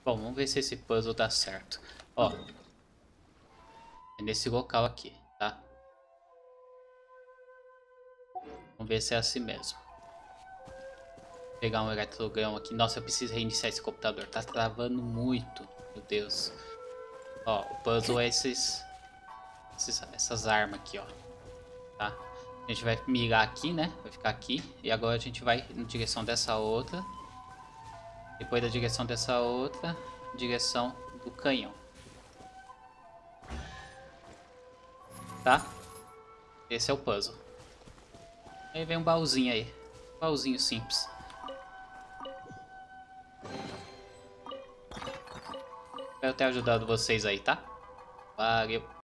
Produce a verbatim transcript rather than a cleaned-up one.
Bom, vamos ver se esse puzzle dá certo. Ó, é nesse local aqui, tá? Vamos ver se é assim mesmo. Vou pegar um eletrogrão aqui. Nossa, eu preciso reiniciar esse computador. Tá travando muito. Meu Deus. Ó, o puzzle é esses, esses essas armas aqui, ó. Tá? A gente vai mirar aqui, né? Vai ficar aqui. E agora a gente vai na direção dessa outra. Depois da direção dessa outra, direção do canhão. Tá? Esse é o puzzle. Aí vem um baúzinho aí. Baúzinho simples. Espero ter ajudado vocês aí, tá? Valeu.